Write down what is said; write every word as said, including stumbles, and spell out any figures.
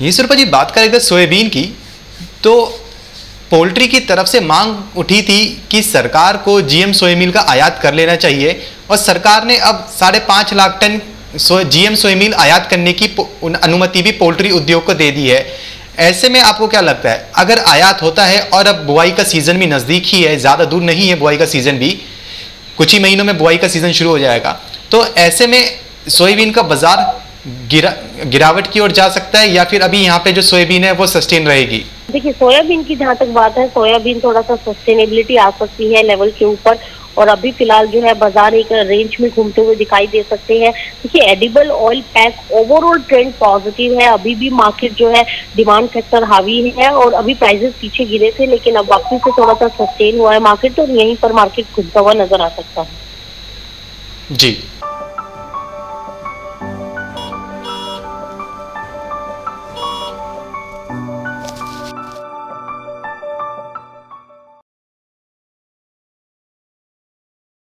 ईश्वर जी, बात करें अगर सोयाबीन की, तो पोल्ट्री की तरफ से मांग उठी थी कि सरकार को जीएम सोया मील का आयात कर लेना चाहिए, और सरकार ने अब साढ़े पाँच लाख टन सो जीएम सोया मील आयात करने की अनुमति भी पोल्ट्री उद्योग को दे दी है। ऐसे में आपको क्या लगता है, अगर आयात होता है और अब बुआई का सीजन भी नज़दीक ही है, ज़्यादा दूर नहीं है बुआई का सीजन भी, कुछ ही महीनों में बुआई का सीजन शुरू हो जाएगा, तो ऐसे में सोयाबीन का बाजार गिरा गिरावट की ओर जा सकता है, या फिर अभी यहाँ पे जो सोयाबीन है वो सस्टेन रहेगी? देखिए, सोयाबीन की जहाँ तक बात है, सोयाबीन थोड़ा सा सस्टेनेबिलिटी आ सकती है लेवल के ऊपर, और अभी फिलहाल जो है बाजार एक रेंज में घूमते हुए दिखाई दे सकते हैं। देखिए, edible oil pack overall trend positive है, अभी भी मार्केट जो है डिमांड फैक्टर हावी है, और अभी प्राइसेस पीछे गिरे थे लेकिन अब वापस से थोड़ा सा सस्टेन हुआ है मार्केट, तो यहीं पर मार्केट घूमता हुआ नजर आ सकता है। जी।